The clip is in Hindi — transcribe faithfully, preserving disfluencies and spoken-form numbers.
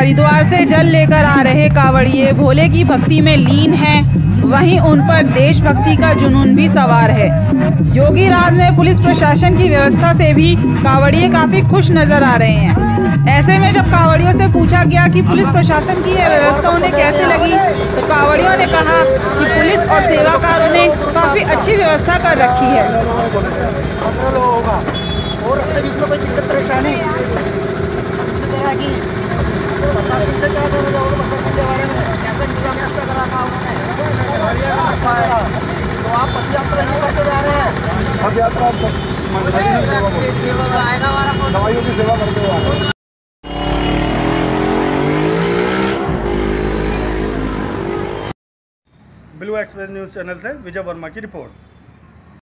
हरिद्वार से जल लेकर आ रहे कांवड़िए भोले की भक्ति में लीन हैं, वहीं उन पर देशभक्ति का जुनून भी सवार है। योगी राज में पुलिस प्रशासन की व्यवस्था से भी कांवड़िए काफी खुश नजर आ रहे हैं। ऐसे में जब कांवड़ियों से पूछा गया कि पुलिस प्रशासन की यह व्यवस्था उन्हें कैसे लगी, तो कांवड़ियों ने कहा कि पुलिस और सेवाकारों ने काफी अच्छी व्यवस्था कर रखी है। और इससे बीच में कोई दिक्कत परेशानी इसी तरह की प्रशासन से क्या कहना चाहोगे? प्रशासन के बारे में कैसा इंतजाम व्यवस्था करा था उन्होंने? अच्छा है। तो आप पद यात्रा नहीं करके जा रहे हैं? पद यात्रा दवाइयों की सेवा करते हुए आ रहे हैं। ब्लू एक्सप्रेस न्यूज़ चैनल से विजय वर्मा की रिपोर्ट।